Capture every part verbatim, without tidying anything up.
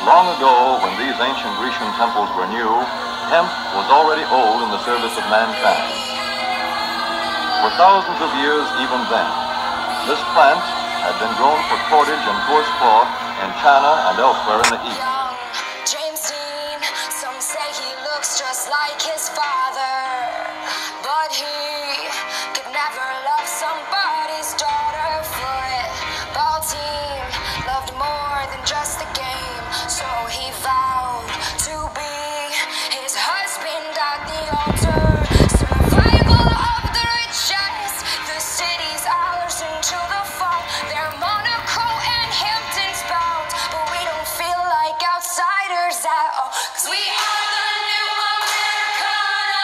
Long ago, when these ancient Grecian temples were new, hemp was already old in the service of mankind. For thousands of years even then, this plant had been grown for cordage and coarse cloth in China and elsewhere in the East. Some say he looks just like his father, but he could never love somebody's daughter. Football team loved more than just the game, so he vowed to be his husband at the altar. Survival of the richest, the city's ours until the fall. They're Monaco and Hampton's bound, but we don't feel like outsiders at all, 'cause we are the new Americana.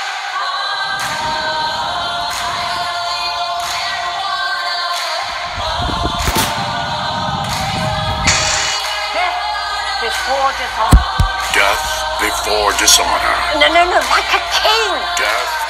Before dishonor. Death before dishonor. No, no, no, like a king. Death